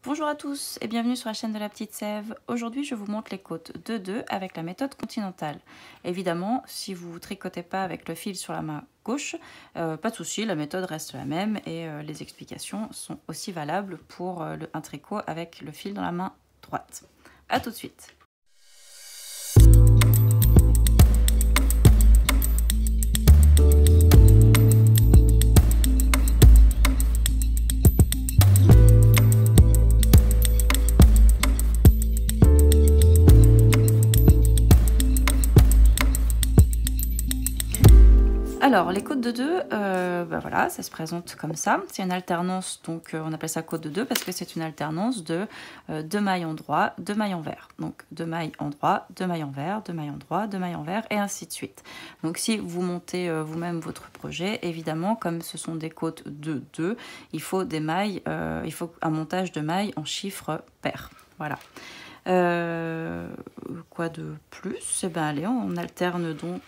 Bonjour à tous et bienvenue sur la chaîne de la Petite Sève. Aujourd'hui, je vous montre les côtes 2-2 avec la méthode continentale. Évidemment, si vous ne tricotez pas avec le fil sur la main gauche, pas de souci, la méthode reste la même et les explications sont aussi valables pour un tricot avec le fil dans la main droite. A tout de suite. Alors, les côtes de 2, voilà, ça se présente comme ça. C'est une alternance, donc on appelle ça côte de 2 parce que c'est une alternance de 2 mailles en droit, 2 mailles envers. Donc 2 mailles en droit, 2 mailles envers, 2 mailles en droit, 2 mailles envers et ainsi de suite. Donc si vous montez vous-même votre projet, évidemment, comme ce sont des côtes de 2, il faut des mailles, il faut un montage de mailles en chiffres pairs. Voilà. Quoi de plus? Eh ben allez, on alterne donc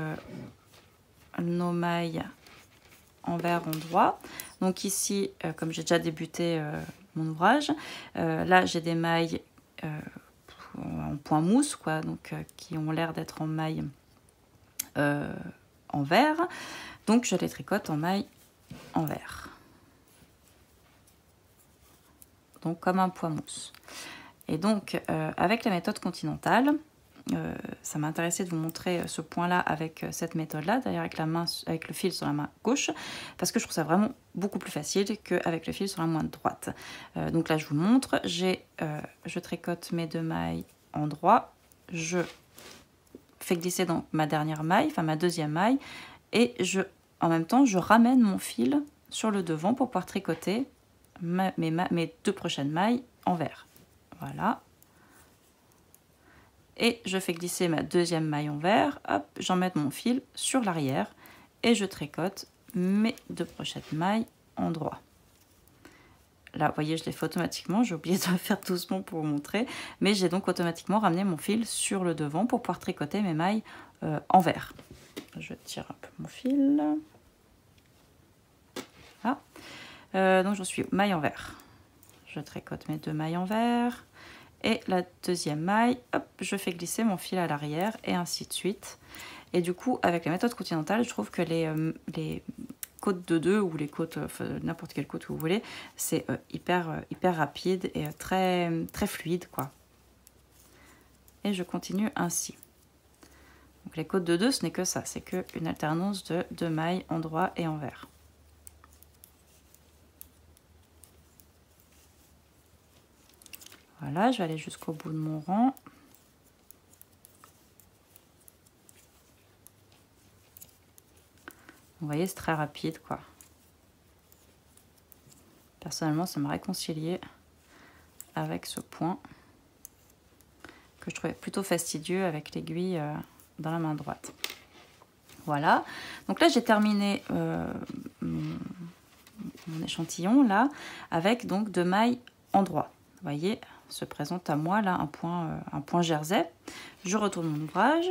nos mailles envers en droit. Donc ici, comme j'ai déjà débuté mon ouvrage, là j'ai des mailles en point mousse, quoi, donc qui ont l'air d'être en maille envers. Donc je les tricote en maille envers. Donc comme un point mousse. Et donc avec la méthode continentale, ça m'a intéressé de vous montrer ce point-là avec cette méthode-là, d'ailleurs avec le fil sur la main gauche, parce que je trouve ça vraiment beaucoup plus facile qu'avec le fil sur la main droite. Donc là, je vous montre, je tricote mes 2 mailles en droit, je fais glisser dans ma dernière maille, enfin ma deuxième maille, et en même temps, je ramène mon fil sur le devant pour pouvoir tricoter mes 2 prochaines mailles envers. Voilà. Et je fais glisser ma deuxième maille envers, hop, j'emmène mon fil sur l'arrière et je tricote mes 2 prochaines mailles en droit. Là, vous voyez, je l'ai fait automatiquement, j'ai oublié de le faire doucement pour vous montrer, mais j'ai donc automatiquement ramené mon fil sur le devant pour pouvoir tricoter mes mailles envers. Je tire un peu mon fil. Voilà. Donc, j'en suis maille envers. Je tricote mes 2 mailles envers. Et la deuxième maille, hop, je fais glisser mon fil à l'arrière et ainsi de suite. Et du coup, avec la méthode continentale, je trouve que les côtes de 2 ou les côtes, n'importe quelle côte que vous voulez, c'est hyper rapide et très fluide, quoi. Et je continue ainsi. Donc les côtes de 2, ce n'est que ça, c'est qu'une alternance de 2 mailles en droit et envers. Voilà, je vais aller jusqu'au bout de mon rang. Vous voyez, c'est très rapide, quoi. Personnellement, ça m'a réconcilié avec ce point que je trouvais plutôt fastidieux avec l'aiguille dans la main droite. Voilà. Donc là, j'ai terminé mon échantillon là avec donc 2 mailles en droit. Vous voyez, se présente à moi là un point jersey. Je retourne mon ouvrage.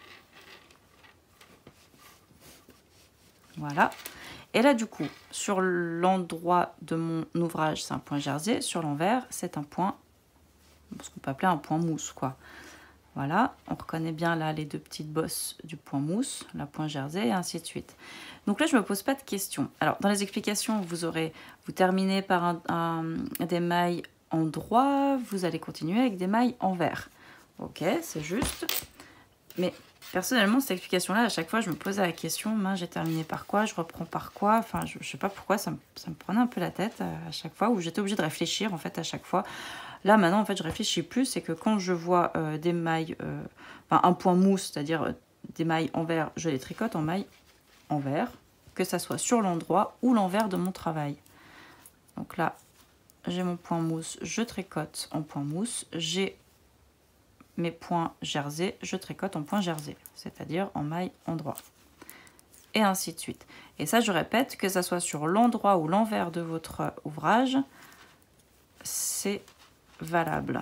Voilà. Et là, du coup, sur l'endroit de mon ouvrage, c'est un point jersey. Sur l'envers, c'est un point, ce qu'on peut appeler un point mousse, quoi. Voilà, on reconnaît bien là les 2 petites bosses du point mousse, la point jersey et ainsi de suite. Donc là, je ne me pose pas de questions. Alors, dans les explications, vous terminez par des mailles en droit, vous allez continuer avec des mailles envers. Ok, c'est juste. Mais personnellement, cette explication-là, à chaque fois, je me posais la question, j'ai terminé par quoi, je reprends par quoi. Enfin, je ne sais pas pourquoi, ça me prenait un peu la tête à chaque fois, où j'étais obligée de réfléchir, en fait, à chaque fois. Là, maintenant, en fait, je réfléchis plus, c'est que quand je vois des mailles, un point mousse, c'est-à-dire des mailles envers, je les tricote en mailles envers, que ça soit sur l'endroit ou l'envers de mon travail. Donc là, j'ai mon point mousse, je tricote en point mousse, j'ai mes points jersey, je tricote en point jersey, c'est-à-dire en maille endroit. Et ainsi de suite. Et ça, je répète, que ça soit sur l'endroit ou l'envers de votre ouvrage, c'est valable.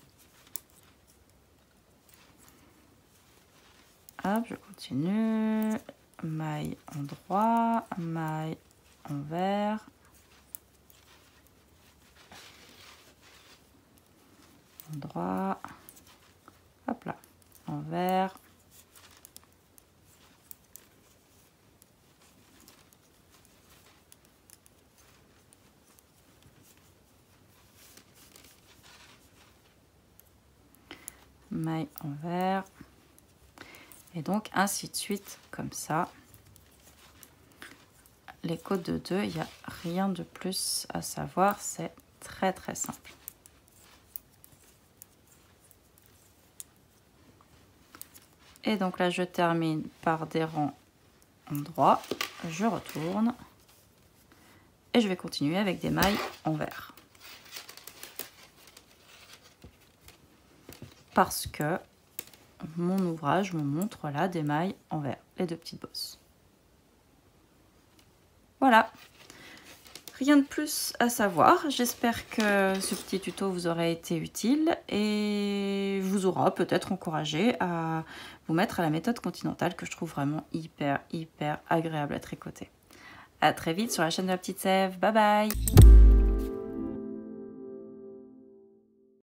Hop, je continue. Maille endroit, maille envers. endroit, hop là, envers, maille envers, et donc ainsi de suite, comme ça. Les côtes de 2, il n'y a rien de plus à savoir, c'est très très simple. Et donc là, je termine par des rangs en droit, je retourne et je vais continuer avec des mailles envers. Parce que mon ouvrage me montre là des mailles envers, les 2 petites bosses. Voilà, rien de plus à savoir. J'espère que ce petit tuto vous aura été utile et vous aura peut-être encouragé à vous mettre à la méthode continentale que je trouve vraiment hyper agréable à tricoter. À très vite sur la chaîne de la petite Sève. Bye bye!